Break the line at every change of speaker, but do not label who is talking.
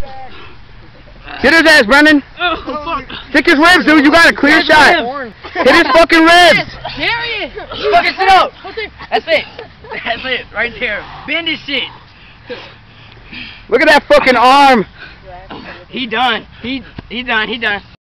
Hit his ass, Brenden.
Oh, fuck.
Stick his ribs, dude. You got a clear shot. Hit his fucking ribs.
Darion! Fucking sit up! That's it. That's it. Right there. Bend his shit.
Look at that fucking arm.
He done. He done.